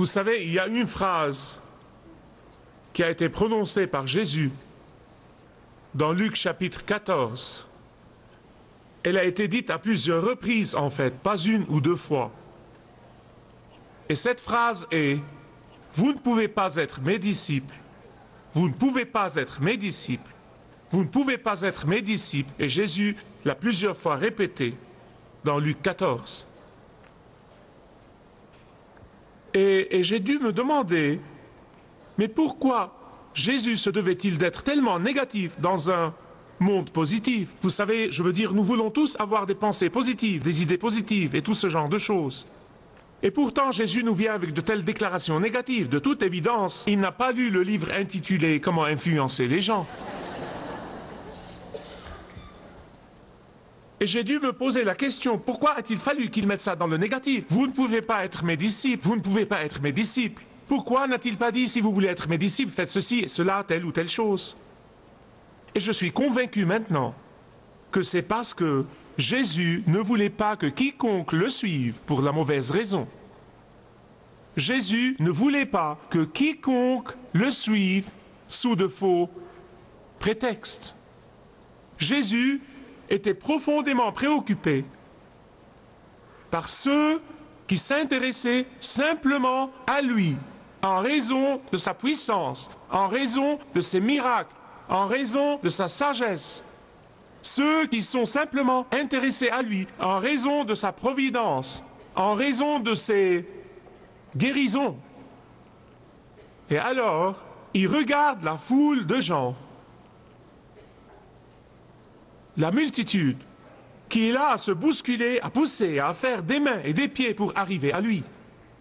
Vous savez, il y a une phrase qui a été prononcée par Jésus dans Luc chapitre 14. Elle a été dite à plusieurs reprises en fait, pas une ou deux fois. Et cette phrase est « Vous ne pouvez pas être mes disciples, vous ne pouvez pas être mes disciples, vous ne pouvez pas être mes disciples. » Et Jésus l'a plusieurs fois répété dans Luc 14. Et j'ai dû me demander, mais pourquoi Jésus se devait-il d'être tellement négatif dans un monde positif? Vous savez, je veux dire, nous voulons tous avoir des pensées positives, des idées positives et tout ce genre de choses. Et pourtant, Jésus nous vient avec de telles déclarations négatives. De toute évidence, il n'a pas lu le livre intitulé « Comment influencer les gens ». Et j'ai dû me poser la question, pourquoi a-t-il fallu qu'il mette ça dans le négatif? Vous ne pouvez pas être mes disciples, vous ne pouvez pas être mes disciples. Pourquoi n'a-t-il pas dit, si vous voulez être mes disciples, faites ceci et cela, telle ou telle chose? Et je suis convaincu maintenant que c'est parce que Jésus ne voulait pas que quiconque le suive pour la mauvaise raison. Jésus ne voulait pas que quiconque le suive sous de faux prétextes. Jésus était profondément préoccupé par ceux qui s'intéressaient simplement à lui, en raison de sa puissance, en raison de ses miracles, en raison de sa sagesse. Ceux qui sont simplement intéressés à lui, en raison de sa providence, en raison de ses guérisons. Et alors, il regarde la foule de gens, la multitude, qui est là à se bousculer, à pousser, à faire des mains et des pieds pour arriver à lui.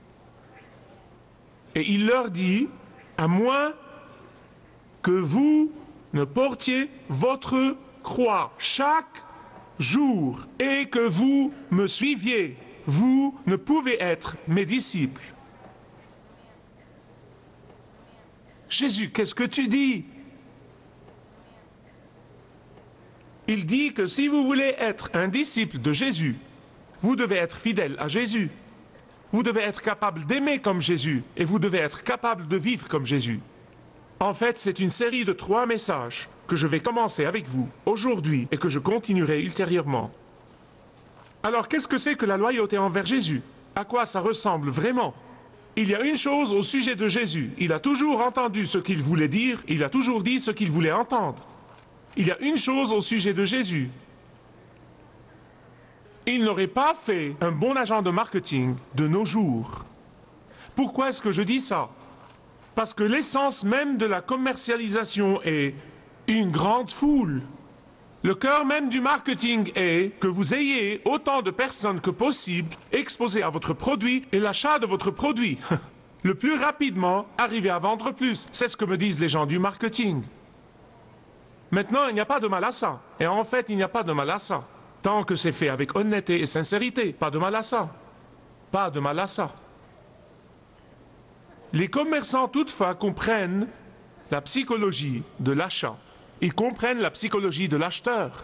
Et il leur dit, à moins que vous ne portiez votre croix chaque jour et que vous me suiviez, vous ne pouvez être mes disciples. Jésus, qu'est-ce que tu dis? Il dit que si vous voulez être un disciple de Jésus, vous devez être fidèle à Jésus. Vous devez être capable d'aimer comme Jésus et vous devez être capable de vivre comme Jésus. En fait, c'est une série de 3 messages que je vais commencer avec vous aujourd'hui et que je continuerai ultérieurement. Alors, qu'est-ce que c'est que la loyauté envers Jésus? À quoi ça ressemble vraiment? Il y a une chose au sujet de Jésus. Il a toujours entendu ce qu'il voulait dire, il a toujours dit ce qu'il voulait entendre. Il y a une chose au sujet de Jésus. Il n'aurait pas fait un bon agent de marketing de nos jours. Pourquoi est-ce que je dis ça? Parce que l'essence même de la commercialisation est une grande foule. Le cœur même du marketing est que vous ayez autant de personnes que possible exposées à votre produit et l'achat de votre produit. Le plus rapidement, arriver à vendre plus. C'est ce que me disent les gens du marketing. Maintenant, il n'y a pas de mal à ça. Et en fait, il n'y a pas de mal à ça. Tant que c'est fait avec honnêteté et sincérité, pas de mal à ça. Pas de mal à ça. Les commerçants, toutefois, comprennent la psychologie de l'achat. Ils comprennent la psychologie de l'acheteur.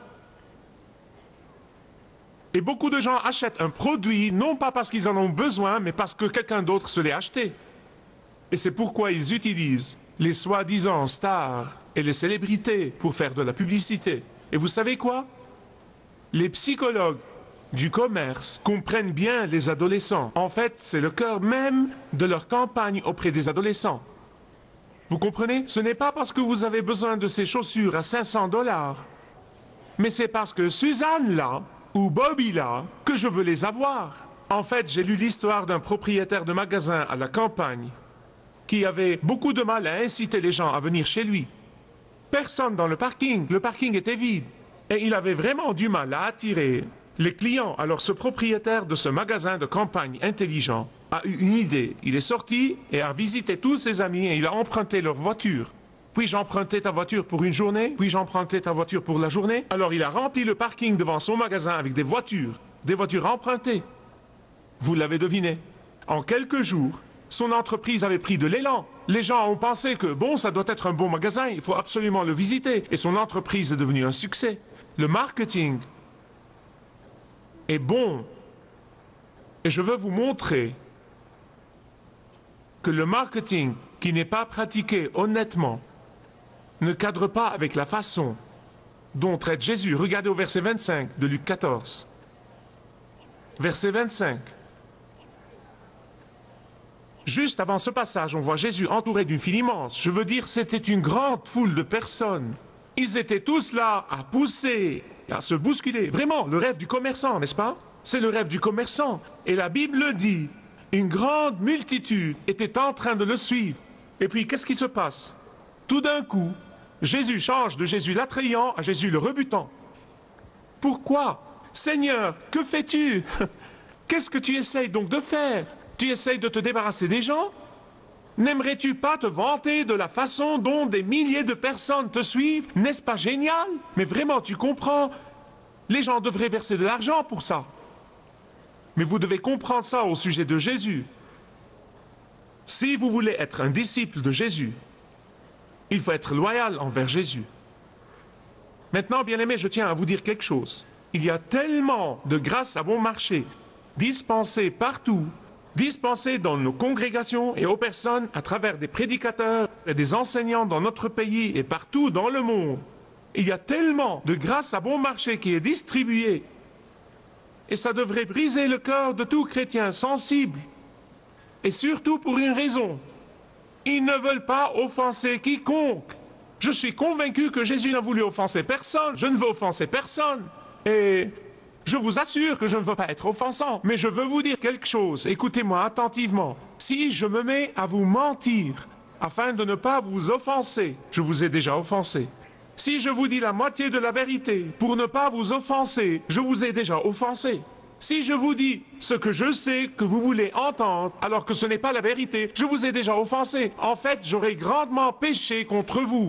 Et beaucoup de gens achètent un produit, non pas parce qu'ils en ont besoin, mais parce que quelqu'un d'autre se l'est acheté. Et c'est pourquoi ils utilisent les soi-disant stars et les célébrités pour faire de la publicité. Et vous savez quoi? Les psychologues du commerce comprennent bien les adolescents. En fait, c'est le cœur même de leur campagne auprès des adolescents. Vous comprenez? Ce n'est pas parce que vous avez besoin de ces chaussures à 500 $, mais c'est parce que Suzanne là, ou Bobby là, que je veux les avoir. En fait, j'ai lu l'histoire d'un propriétaire de magasin à la campagne qui avait beaucoup de mal à inciter les gens à venir chez lui. Personne dans le parking était vide. Et il avait vraiment du mal à attirer les clients. Alors ce propriétaire de ce magasin de campagne intelligent a eu une idée. Il est sorti et a visité tous ses amis et il a emprunté leur voiture. Puis-je emprunter ta voiture pour une journée? Puis-je emprunter ta voiture pour la journée? Alors il a rempli le parking devant son magasin avec des voitures empruntées. Vous l'avez deviné. En quelques jours, son entreprise avait pris de l'élan. Les gens ont pensé que, bon, ça doit être un bon magasin, il faut absolument le visiter. Et son entreprise est devenue un succès. Le marketing est bon. Et je veux vous montrer que le marketing qui n'est pas pratiqué honnêtement ne cadre pas avec la façon dont traite Jésus. Regardez au verset 25 de Luc 14. Verset 25. Juste avant ce passage, on voit Jésus entouré d'une file immense. Je veux dire, c'était une grande foule de personnes. Ils étaient tous là à pousser, à se bousculer. Vraiment, le rêve du commerçant, n'est-ce pas? C'est le rêve du commerçant. Et la Bible le dit, une grande multitude était en train de le suivre. Et puis, qu'est-ce qui se passe? Tout d'un coup, Jésus change de Jésus l'attrayant à Jésus le rebutant. Pourquoi? Seigneur, que fais-tu? Qu'est-ce que tu essayes donc de faire? Tu essayes de te débarrasser des gens? N'aimerais-tu pas te vanter de la façon dont des milliers de personnes te suivent? N'est-ce pas génial? Mais vraiment, tu comprends? Les gens devraient verser de l'argent pour ça. Mais vous devez comprendre ça au sujet de Jésus. Si vous voulez être un disciple de Jésus, il faut être loyal envers Jésus. Maintenant, bien-aimés, je tiens à vous dire quelque chose. Il y a tellement de grâce à bon marché dispensée partout, dispensée dans nos congrégations et aux personnes à travers des prédicateurs et des enseignants dans notre pays et partout dans le monde. Il y a tellement de grâce à bon marché qui est distribuée. Et ça devrait briser le cœur de tout chrétien sensible. Et surtout pour une raison. Ils ne veulent pas offenser quiconque. Je suis convaincu que Jésus n'a voulu offenser personne. Je ne veux offenser personne. Et je vous assure que je ne veux pas être offensant. Mais je veux vous dire quelque chose. Écoutez-moi attentivement. Si je me mets à vous mentir afin de ne pas vous offenser, je vous ai déjà offensé. Si je vous dis la moitié de la vérité pour ne pas vous offenser, je vous ai déjà offensé. Si je vous dis ce que je sais que vous voulez entendre, alors que ce n'est pas la vérité, je vous ai déjà offensé. En fait, j'aurais grandement péché contre vous.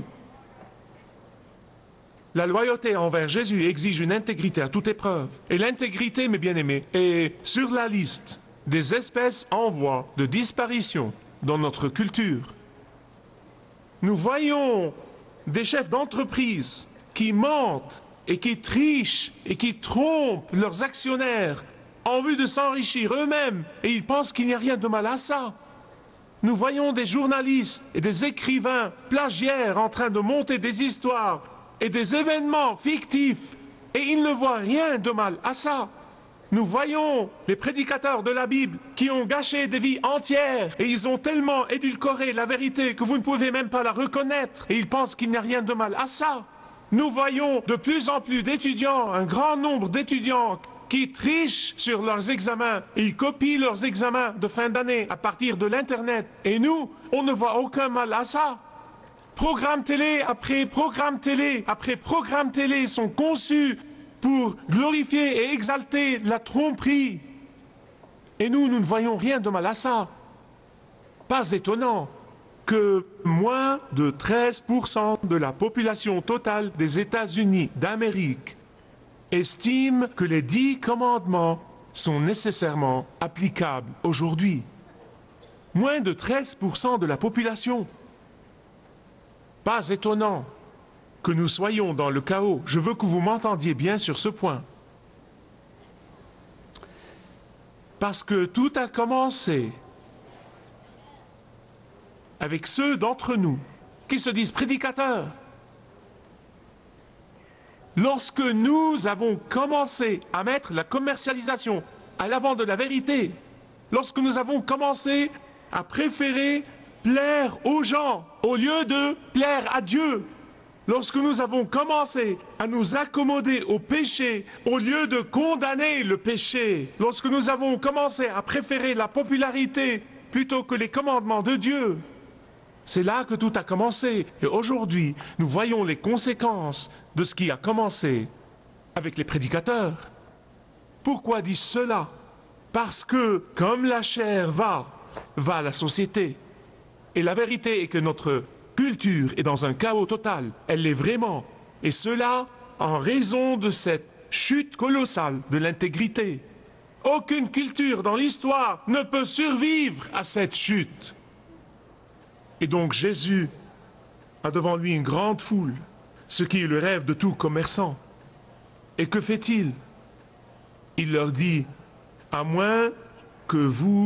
La loyauté envers Jésus exige une intégrité à toute épreuve. Et l'intégrité, mes bien-aimés, est sur la liste des espèces en voie de disparition dans notre culture. Nous voyons des chefs d'entreprise qui mentent et qui trichent et qui trompent leurs actionnaires en vue de s'enrichir eux-mêmes, et ils pensent qu'il n'y a rien de mal à ça. Nous voyons des journalistes et des écrivains plagiaires en train de monter des histoires et des événements fictifs, et ils ne voient rien de mal à ça. Nous voyons les prédicateurs de la Bible qui ont gâché des vies entières, et ils ont tellement édulcoré la vérité que vous ne pouvez même pas la reconnaître, et ils pensent qu'il n'y a rien de mal à ça. Nous voyons de plus en plus d'étudiants, un grand nombre d'étudiants qui trichent sur leurs examens. Ils copient leurs examens de fin d'année à partir de l'Internet. Et nous, on ne voit aucun mal à ça. Programme télé après programme télé après programme télé sont conçus pour glorifier et exalter la tromperie. Et nous, nous ne voyons rien de mal à ça. Pas étonnant que moins de 13% de la population totale des États-Unis d'Amérique estime que les 10 commandements sont nécessairement applicables aujourd'hui. Moins de 13% de la population. Pas étonnant que nous soyons dans le chaos. Je veux que vous m'entendiez bien sur ce point. Parce que tout a commencé avec ceux d'entre nous qui se disent prédicateurs. Lorsque nous avons commencé à mettre la commercialisation à l'avant de la vérité, lorsque nous avons commencé à préférer plaire aux gens au lieu de plaire à Dieu, lorsque nous avons commencé à nous accommoder au péché au lieu de condamner le péché, lorsque nous avons commencé à préférer la popularité plutôt que les commandements de Dieu, c'est là que tout a commencé. Et aujourd'hui, nous voyons les conséquences de ce qui a commencé avec les prédicateurs. Pourquoi dis-je cela? Parce que, comme la chair va la société. Et la vérité est que notre culture est dans un chaos total. Elle l'est vraiment. Et cela en raison de cette chute colossale de l'intégrité. Aucune culture dans l'histoire ne peut survivre à cette chute. Et donc Jésus a devant lui une grande foule, ce qui est le rêve de tout commerçant. Et que fait-il? Il leur dit, à moins que vous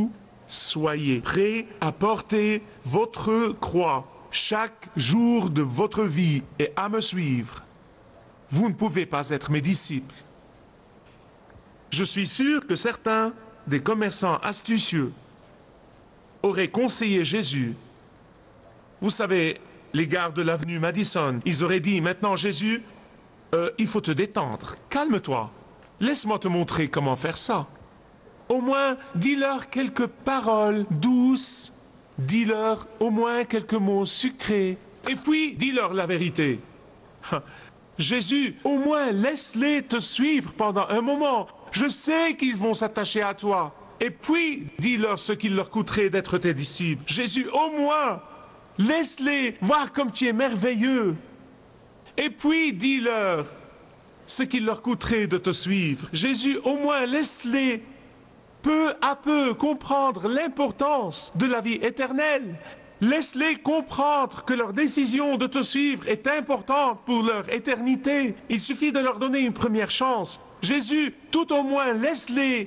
Soyez prêts à porter votre croix chaque jour de votre vie et à me suivre. Vous ne pouvez pas être mes disciples. Je suis sûr que certains des commerçants astucieux auraient conseillé Jésus. Vous savez, les gardes de l'avenue Madison, ils auraient dit, maintenant Jésus, il faut te détendre, calme-toi, laisse-moi te montrer comment faire ça. Au moins, dis-leur quelques paroles douces, dis-leur au moins quelques mots sucrés, et puis dis-leur la vérité. Jésus, au moins laisse-les te suivre pendant un moment. Je sais qu'ils vont s'attacher à toi. Et puis, dis-leur ce qu'il leur coûterait d'être tes disciples. Jésus, au moins, laisse-les voir comme tu es merveilleux. Et puis, dis-leur ce qu'il leur coûterait de te suivre. Jésus, au moins, laisse-les peu à peu comprendre l'importance de la vie éternelle. Laisse-les comprendre que leur décision de te suivre est importante pour leur éternité. Il suffit de leur donner une première chance. Jésus, tout au moins, laisse-les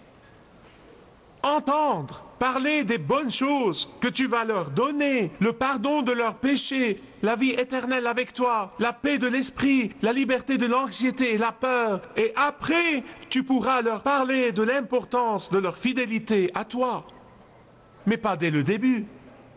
entendre parler des bonnes choses que tu vas leur donner, le pardon de leurs péchés, la vie éternelle avec toi, la paix de l'esprit, la liberté de l'anxiété et la peur. Et après, tu pourras leur parler de l'importance de leur fidélité à toi. Mais pas dès le début.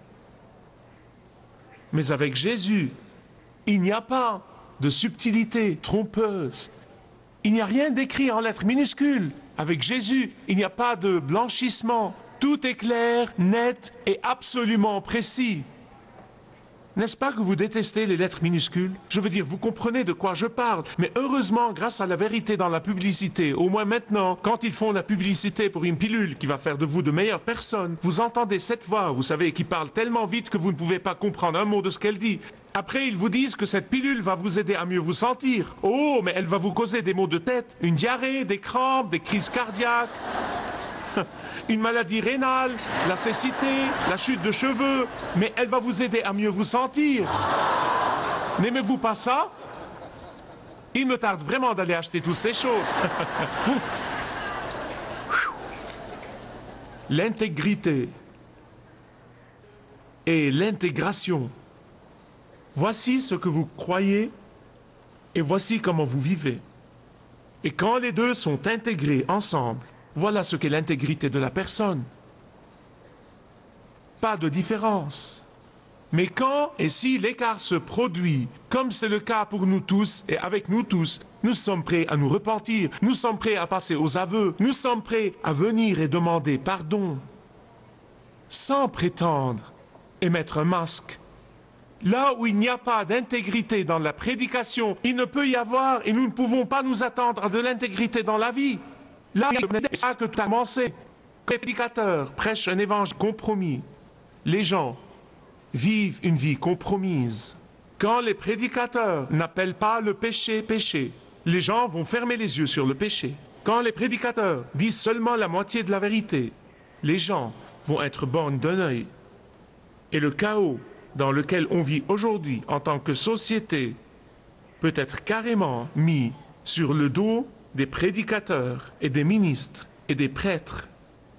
Mais avec Jésus, il n'y a pas de subtilité trompeuse. Il n'y a rien d'écrit en lettres minuscules. Avec Jésus, il n'y a pas de blanchissement. Tout est clair, net et absolument précis. N'est-ce pas que vous détestez les lettres minuscules? Je veux dire, vous comprenez de quoi je parle. Mais heureusement, grâce à la vérité dans la publicité, au moins maintenant, quand ils font la publicité pour une pilule qui va faire de vous de meilleures personnes, vous entendez cette voix, vous savez, qui parle tellement vite que vous ne pouvez pas comprendre un mot de ce qu'elle dit. Après, ils vous disent que cette pilule va vous aider à mieux vous sentir. Oh, mais elle va vous causer des maux de tête, une diarrhée, des crampes, des crises cardiaques, une maladie rénale, la cécité, la chute de cheveux, mais elle va vous aider à mieux vous sentir. N'aimez-vous pas ça? Il me tarde vraiment d'aller acheter toutes ces choses. L'intégrité et l'intégration. Voici ce que vous croyez et voici comment vous vivez. Et quand les deux sont intégrés ensemble, voilà ce qu'est l'intégrité de la personne. Pas de différence. Mais quand et si l'écart se produit, comme c'est le cas pour nous tous et avec nous tous, nous sommes prêts à nous repentir, nous sommes prêts à passer aux aveux, nous sommes prêts à venir et demander pardon, sans prétendre et mettre un masque. Là où il n'y a pas d'intégrité dans la prédication, il ne peut y avoir et nous ne pouvons pas nous attendre à de l'intégrité dans la vie. Là, c'est ça que tout a commencé. Les prédicateurs prêchent un évangile compromis. Les gens vivent une vie compromise. Quand les prédicateurs n'appellent pas le péché péché, les gens vont fermer les yeux sur le péché. Quand les prédicateurs disent seulement la moitié de la vérité, les gens vont être borgnes d'un œil. Et le chaos dans lequel on vit aujourd'hui en tant que société peut être carrément mis sur le dos des prédicateurs et des ministres et des prêtres.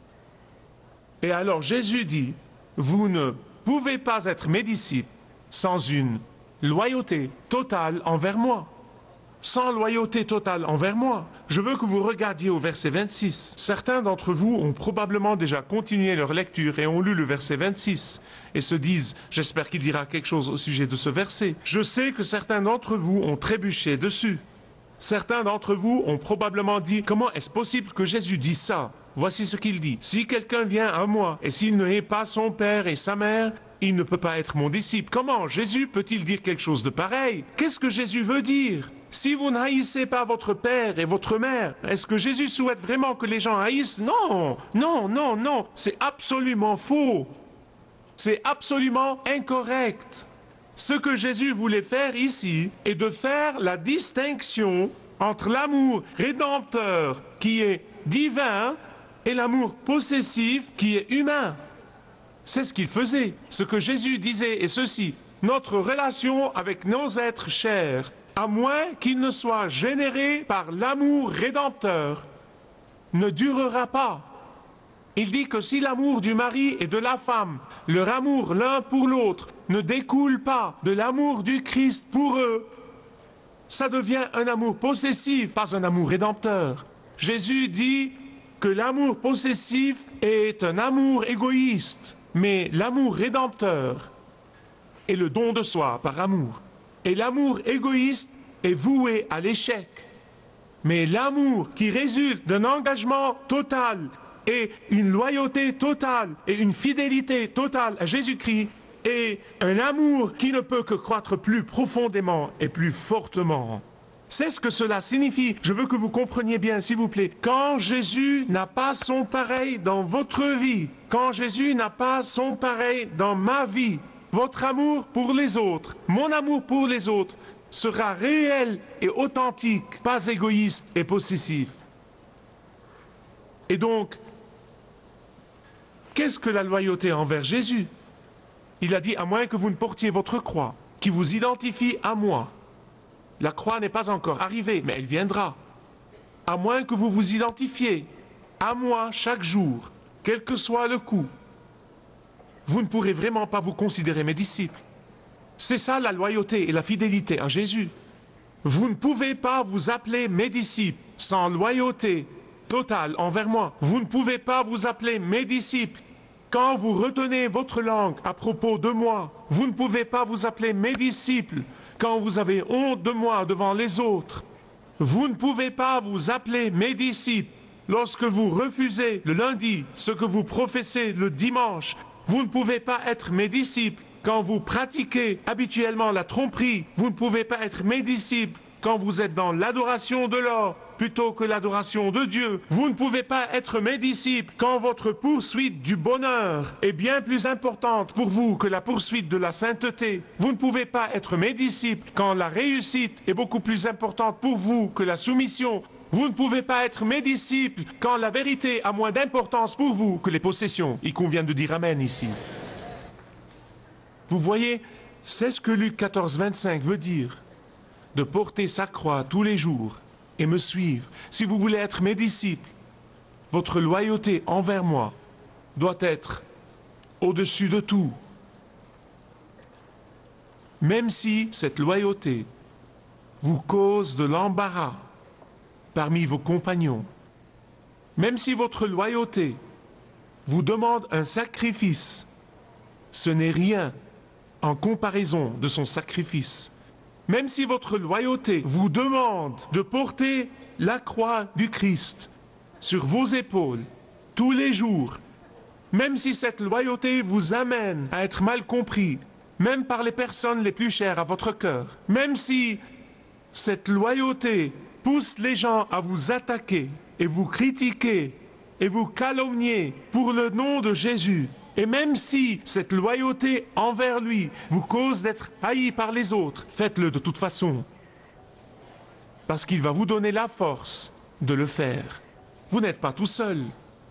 Et alors Jésus dit, vous ne pouvez pas être mes disciples sans une loyauté totale envers moi. Sans loyauté totale envers moi. Je veux que vous regardiez au verset 26. Certains d'entre vous ont probablement déjà continué leur lecture et ont lu le verset 26 et se disent, j'espère qu'il dira quelque chose au sujet de ce verset. Je sais que certains d'entre vous ont trébuché dessus. Certains d'entre vous ont probablement dit, comment est-ce possible que Jésus dise ça? Voici ce qu'il dit. Si quelqu'un vient à moi et s'il ne hait pas son père et sa mère, il ne peut pas être mon disciple. Comment Jésus peut-il dire quelque chose de pareil? Qu'est-ce que Jésus veut dire? Si vous n'haïssez pas votre père et votre mère, est-ce que Jésus souhaite vraiment que les gens haïssent? Non, non, non, non. C'est absolument faux. C'est absolument incorrect. Ce que Jésus voulait faire ici est de faire la distinction entre l'amour rédempteur qui est divin et l'amour possessif qui est humain. C'est ce qu'il faisait. Ce que Jésus disait est ceci. Notre relation avec nos êtres chers, à moins qu'il ne soit généré par l'amour rédempteur, ne durera pas. Il dit que si l'amour du mari et de la femme, leur amour l'un pour l'autre, ne découle pas de l'amour du Christ pour eux, ça devient un amour possessif, pas un amour rédempteur. Jésus dit que l'amour possessif est un amour égoïste, mais l'amour rédempteur est le don de soi par amour. Et l'amour égoïste est voué à l'échec. Mais l'amour qui résulte d'un engagement total et une loyauté totale et une fidélité totale à Jésus-Christ est un amour qui ne peut que croître plus profondément et plus fortement. C'est ce que cela signifie. Je veux que vous compreniez bien, s'il vous plaît. Quand Jésus n'a pas son pareil dans votre vie, quand Jésus n'a pas son pareil dans ma vie, votre amour pour les autres, mon amour pour les autres, sera réel et authentique, pas égoïste et possessif. Et donc, qu'est-ce que la loyauté envers Jésus? Il a dit, à moins que vous ne portiez votre croix, qui vous identifie à moi. La croix n'est pas encore arrivée, mais elle viendra. À moins que vous vous identifiez à moi chaque jour, quel que soit le coût, vous ne pourrez vraiment pas vous considérer mes disciples. C'est ça la loyauté et la fidélité à Jésus. Vous ne pouvez pas vous appeler mes disciples sans loyauté totale envers moi. Vous ne pouvez pas vous appeler mes disciples quand vous retenez votre langue à propos de moi. Vous ne pouvez pas vous appeler mes disciples quand vous avez honte de moi devant les autres. Vous ne pouvez pas vous appeler mes disciples lorsque vous refusez le lundi ce que vous professez le dimanche. Vous ne pouvez pas être mes disciples quand vous pratiquez habituellement la tromperie. Vous ne pouvez pas être mes disciples quand vous êtes dans l'adoration de l'or plutôt que l'adoration de Dieu. Vous ne pouvez pas être mes disciples quand votre poursuite du bonheur est bien plus importante pour vous que la poursuite de la sainteté. Vous ne pouvez pas être mes disciples quand la réussite est beaucoup plus importante pour vous que la soumission. Vous ne pouvez pas être mes disciples quand la vérité a moins d'importance pour vous que les possessions. Il convient de dire Amen ici. Vous voyez, c'est ce que Luc 14, 25 veut dire. De porter sa croix tous les jours et me suivre. Si vous voulez être mes disciples, votre loyauté envers moi doit être au-dessus de tout. Même si cette loyauté vous cause de l'embarras parmi vos compagnons, même si votre loyauté vous demande un sacrifice, ce n'est rien en comparaison de son sacrifice. Même si votre loyauté vous demande de porter la croix du Christ sur vos épaules tous les jours, même si cette loyauté vous amène à être mal compris, même par les personnes les plus chères à votre cœur, même si cette loyauté pousse les gens à vous attaquer et vous critiquer et vous calomnier pour le nom de Jésus, et même si cette loyauté envers lui vous cause d'être haï par les autres, faites-le de toute façon. Parce qu'il va vous donner la force de le faire. Vous n'êtes pas tout seul.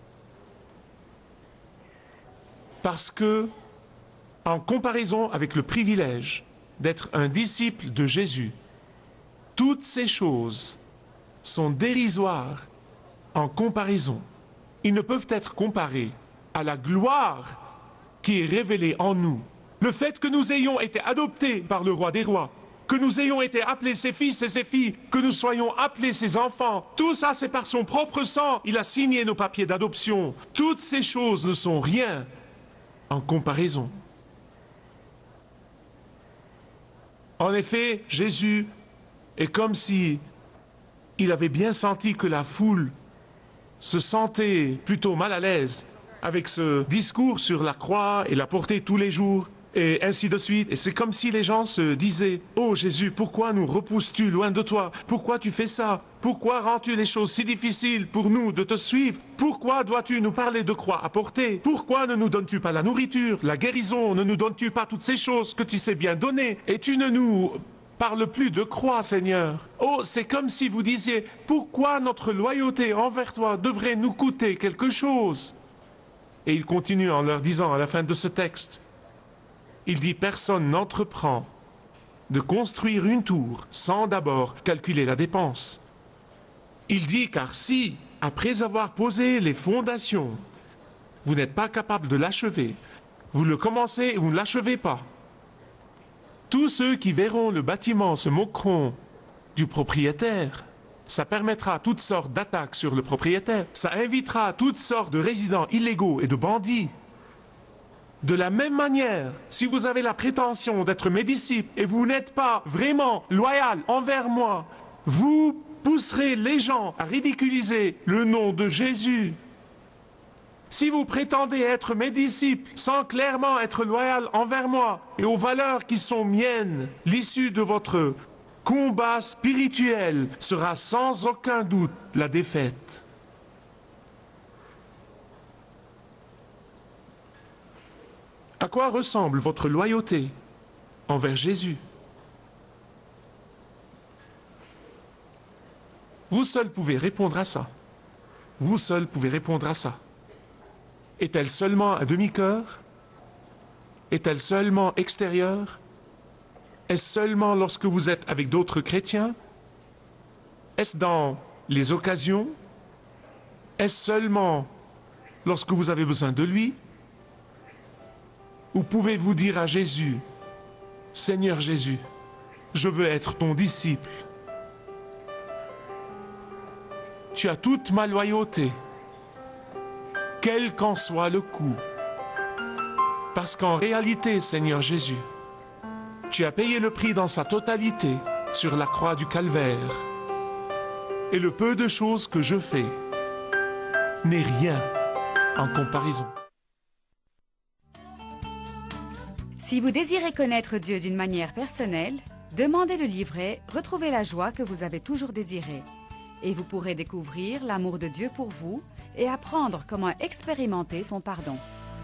Parce que, en comparaison avec le privilège d'être un disciple de Jésus, toutes ces choses sont dérisoires en comparaison. Ils ne peuvent être comparés à la gloire qui est révélée en nous. Le fait que nous ayons été adoptés par le roi des rois, que nous ayons été appelés ses fils et ses filles, que nous soyons appelés ses enfants, tout ça c'est par son propre sang. Il a signé nos papiers d'adoption. Toutes ces choses ne sont rien en comparaison. En effet, Jésus est comme si il avait bien senti que la foule se sentait plutôt mal à l'aise avec ce discours sur la croix et la porter tous les jours, et ainsi de suite. Et c'est comme si les gens se disaient « Oh Jésus, pourquoi nous repousses-tu loin de toi? Pourquoi tu fais ça? Pourquoi rends-tu les choses si difficiles pour nous de te suivre? Pourquoi dois-tu nous parler de croix à porter? Pourquoi ne nous donnes-tu pas la nourriture, la guérison? Ne nous donnes-tu pas toutes ces choses que tu sais bien donner? Et tu ne nous parles plus de croix, Seigneur. Oh, c'est comme si vous disiez « Pourquoi notre loyauté envers toi devrait nous coûter quelque chose ?» Et il continue en leur disant à la fin de ce texte, il dit « Personne n'entreprend de construire une tour sans d'abord calculer la dépense. » Il dit « Car si, après avoir posé les fondations, Vous n'êtes pas capable de l'achever. Vous le commencez et vous ne l'achevez pas. Tous ceux qui verront le bâtiment se moqueront du propriétaire. Ça permettra toutes sortes d'attaques sur le propriétaire. Ça invitera toutes sortes de résidents illégaux et de bandits. De la même manière, si vous avez la prétention d'être mes disciples et vous n'êtes pas vraiment loyal envers moi, vous pousserez les gens à ridiculiser le nom de Jésus. Si vous prétendez être mes disciples sans clairement être loyal envers moi et aux valeurs qui sont miennes, l'issue de votre combat spirituel sera sans aucun doute la défaite. À quoi ressemble votre loyauté envers Jésus? Vous seul pouvez répondre à ça. Vous seul pouvez répondre à ça. Est-elle seulement à demi-cœur? Est-elle seulement extérieure? Est-ce seulement lorsque vous êtes avec d'autres chrétiens? Est-ce dans les occasions? Est-ce seulement lorsque vous avez besoin de lui? Ou pouvez-vous dire à Jésus, « Seigneur Jésus, je veux être ton disciple. Tu as toute ma loyauté, quel qu'en soit le coût. Parce qu'en réalité, Seigneur Jésus, tu as payé le prix dans sa totalité sur la croix du Calvaire. Et le peu de choses que je fais n'est rien en comparaison. » Si vous désirez connaître Dieu d'une manière personnelle, demandez le livret « Retrouvez la joie que vous avez toujours désirée » et vous pourrez découvrir l'amour de Dieu pour vous et apprendre comment expérimenter son pardon.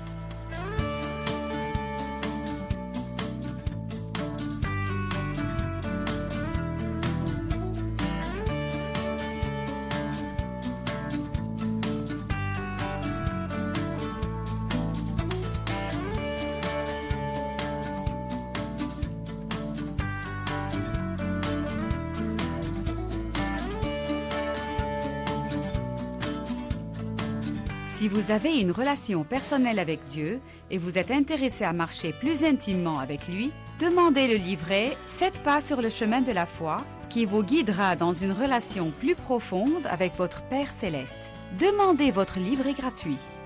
Si vous avez une relation personnelle avec Dieu et vous êtes intéressé à marcher plus intimement avec lui, demandez le livret « 7 pas sur le chemin de la foi » qui vous guidera dans une relation plus profonde avec votre Père Céleste. Demandez votre livret gratuit.